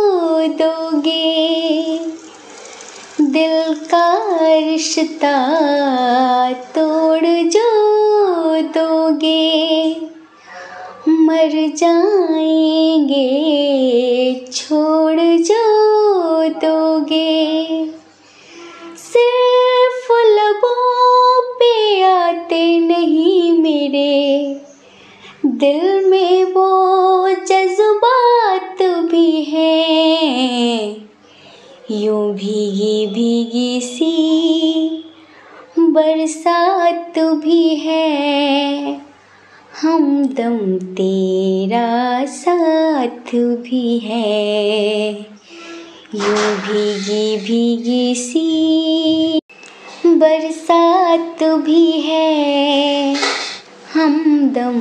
Speaker 1: दोगे। दिल का रिश्ता तोड़ जो दोगे, मर जाएंगे छोड़ जो दोगे। सिर्फ लबों पे आते नहीं मेरे, दिल में वो जज्बात भी हैं। यूं भीगी भीगी सी बरसात भी है, हमदम तेरा साथ भी है। यूं भीगी भीगी सी बरसात भी है, हमदम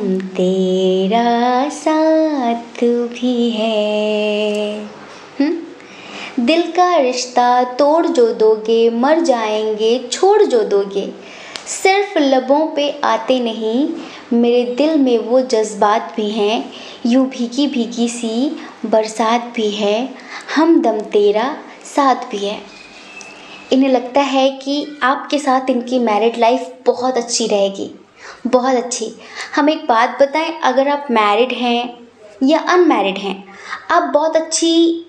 Speaker 1: तेरा साथ भी है। हुँ? दिल का रिश्ता तोड़ जो दोगे, मर जाएंगे छोड़ जो दोगे। सिर्फ लबों पे आते नहीं मेरे, दिल में वो जज्बात भी हैं। यूं भीगी भीगी सी बरसात भी है, हमदम तेरा साथ भी है। इन्हें लगता है कि आपके साथ इनकी मैरिड लाइफ बहुत अच्छी रहेगी, बहुत अच्छी। हम एक बात बताएं, अगर आप मैरिड हैं या अनमैरिड हैं, आप बहुत अच्छी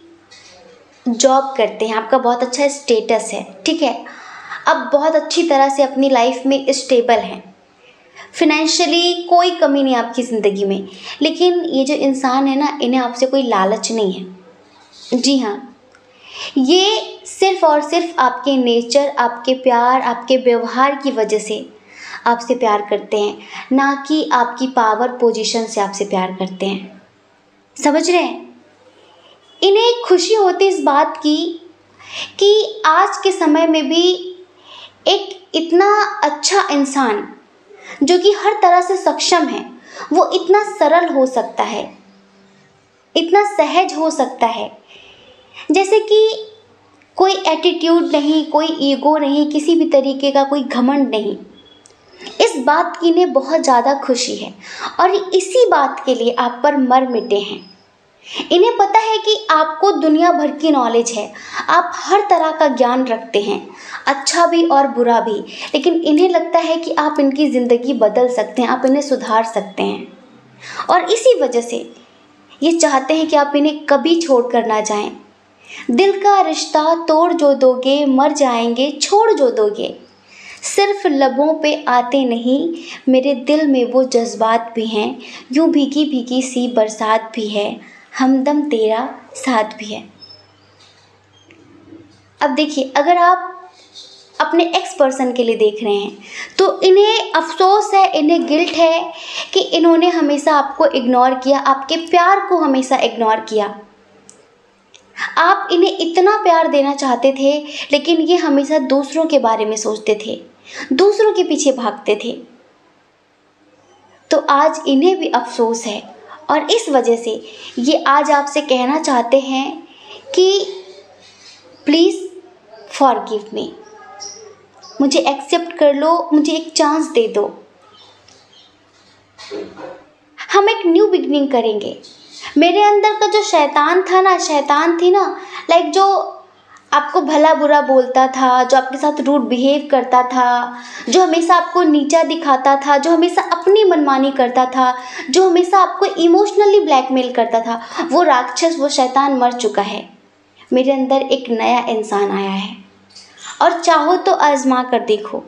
Speaker 1: जॉब करते हैं, आपका बहुत अच्छा स्टेटस है, ठीक है, आप बहुत अच्छी तरह से अपनी लाइफ में स्टेबल हैं, फिनेंशियली कोई कमी नहीं आपकी ज़िंदगी में। लेकिन ये जो इंसान है ना, इन्हें आपसे कोई लालच नहीं है। जी हाँ, ये सिर्फ़ और सिर्फ आपके नेचर, आपके प्यार, आपके व्यवहार की वजह से आपसे प्यार करते हैं, ना कि आपकी पावर पोजीशन से आपसे प्यार करते हैं। समझ रहे हैं? इन्हें खुशी होती इस बात की कि आज के समय में भी एक इतना अच्छा इंसान जो कि हर तरह से सक्षम है, वो इतना सरल हो सकता है, इतना सहज हो सकता है, जैसे कि कोई एटीट्यूड नहीं, कोई ईगो नहीं, किसी भी तरीके का कोई घमंड नहीं। इस बात की इन्हें बहुत ज़्यादा खुशी है और इसी बात के लिए आप पर मर मिटे हैं। इन्हें पता है कि आपको दुनिया भर की नॉलेज है, आप हर तरह का ज्ञान रखते हैं, अच्छा भी और बुरा भी, लेकिन इन्हें लगता है कि आप इनकी ज़िंदगी बदल सकते हैं, आप इन्हें सुधार सकते हैं और इसी वजह से ये चाहते हैं कि आप इन्हें कभी छोड़ कर ना जाएं। दिल का रिश्ता तोड़ जो दोगे, मर जाएंगे छोड़ जो दोगे। सिर्फ लबों पे आते नहीं, मेरे दिल में वो जज्बात भी हैं, यूं भीगी भीगी सी बरसात भी है, हमदम तेरा साथ भी है। अब देखिए, अगर आप अपने एक्स पर्सन के लिए देख रहे हैं तो इन्हें अफसोस है, इन्हें गिल्ट है कि इन्होंने हमेशा आपको इग्नोर किया, आपके प्यार को हमेशा इग्नोर किया। आप इन्हें इतना प्यार देना चाहते थे, लेकिन ये हमेशा दूसरों के बारे में सोचते थे, दूसरों के पीछे भागते थे। तो आज इन्हें भी अफसोस है और इस वजह से ये आज आपसे कहना चाहते हैं कि प्लीज़ फॉरगिव मी, मुझे एक्सेप्ट कर लो, मुझे एक चांस दे दो। हम एक न्यू बिगनिंग करेंगे। मेरे अंदर का जो शैतान था ना, शैतान थी ना, लाइक जो आपको भला बुरा बोलता था, जो आपके साथ रूड बिहेव करता था, जो हमेशा आपको नीचा दिखाता था, जो हमेशा अपनी मनमानी करता था, जो हमेशा आपको इमोशनली ब्लैकमेल करता था, वो राक्षस, वो शैतान मर चुका है। मेरे अंदर एक नया इंसान आया है और चाहो तो आजमा कर देखो,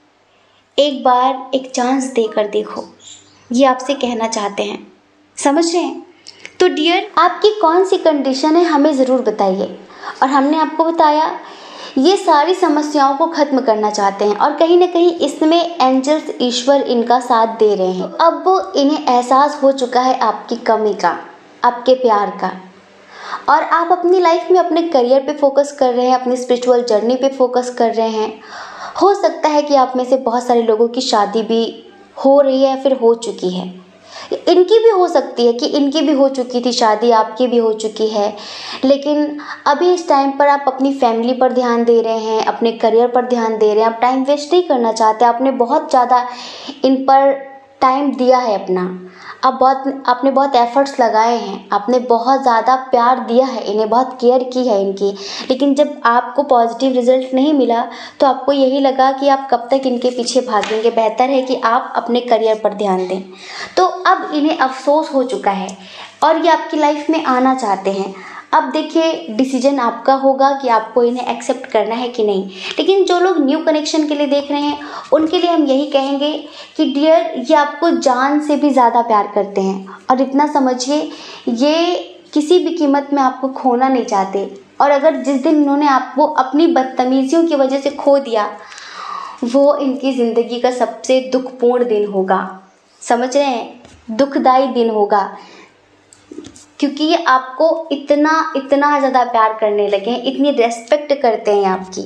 Speaker 1: एक बार एक चांस देकर देखो, ये आपसे कहना चाहते हैं। समझ रहे हैं? तो डियर, आपकी कौन सी कंडीशन है हमें ज़रूर बताइए। और हमने आपको बताया ये सारी समस्याओं को ख़त्म करना चाहते हैं और कहीं ना कहीं इसमें एंजल्स, ईश्वर इनका साथ दे रहे हैं। अब इन्हें एहसास हो चुका है आपकी कमी का, आपके प्यार का, और आप अपनी लाइफ में अपने करियर पे फोकस कर रहे हैं, अपनी स्पिरिचुअल जर्नी पे फोकस कर रहे हैं। हो सकता है कि आप में से बहुत सारे लोगों की शादी भी हो रही है या फिर हो चुकी है। इनकी भी हो सकती है कि इनकी भी हो चुकी थी शादी, आपकी भी हो चुकी है, लेकिन अभी इस टाइम पर आप अपनी फैमिली पर ध्यान दे रहे हैं, अपने करियर पर ध्यान दे रहे हैं, आप टाइम वेस्ट नहीं करना चाहते। आपने बहुत ज़्यादा इन पर टाइम दिया है अपना, आप बहुत आपने बहुत एफर्ट्स लगाए हैं, आपने बहुत ज़्यादा प्यार दिया है इन्हें, बहुत केयर की है इनकी, लेकिन जब आपको पॉजिटिव रिजल्ट नहीं मिला तो आपको यही लगा कि आप कब तक इनके पीछे भागेंगे, बेहतर है कि आप अपने करियर पर ध्यान दें। तो अब इन्हें अफसोस हो चुका है और ये आपकी लाइफ में आना चाहते हैं। अब देखिए, डिसीजन आपका होगा कि आपको इन्हें एक्सेप्ट करना है कि नहीं। लेकिन जो लोग न्यू कनेक्शन के लिए देख रहे हैं उनके लिए हम यही कहेंगे कि डियर, ये आपको जान से भी ज़्यादा प्यार करते हैं और इतना समझिए, ये किसी भी कीमत में आपको खोना नहीं चाहते। और अगर जिस दिन इन्होंने आपको अपनी बदतमीज़ियों की वजह से खो दिया, वो इनकी ज़िंदगी का सबसे दुखपूर्ण दिन होगा। समझ रहे हैं? दुखदाई दिन होगा, क्योंकि ये आपको इतना इतना ज़्यादा प्यार करने लगे हैं, इतनी रेस्पेक्ट करते हैं आपकी।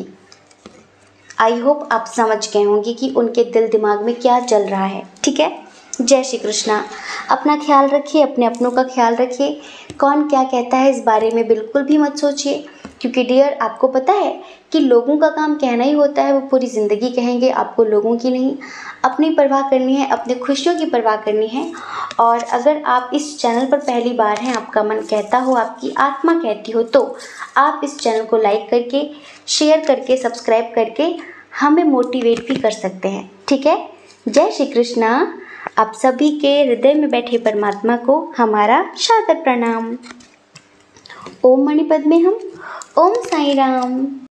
Speaker 1: आई होप आप समझ गए होंगे कि उनके दिल दिमाग में क्या चल रहा है। ठीक है? जय श्री कृष्णा। अपना ख्याल रखिए, अपने अपनों का ख्याल रखिए। कौन क्या कहता है इस बारे में बिल्कुल भी मत सोचिए, क्योंकि डियर, आपको पता है कि लोगों का काम कहना ही होता है, वो पूरी ज़िंदगी कहेंगे, आपको लोगों की नहीं, अपनी परवाह करनी है, अपनी खुशियों की परवाह करनी है। और अगर आप इस चैनल पर पहली बार हैं, आपका मन कहता हो, आपकी आत्मा कहती हो, तो आप इस चैनल को लाइक करके, शेयर करके, सब्सक्राइब करके हमें मोटिवेट भी कर सकते हैं। ठीक है? जय श्री कृष्णा। आप सभी के हृदय में बैठे परमात्मा को हमारा सादर प्रणाम। ओम मणिपद में हम। ओम साई राम।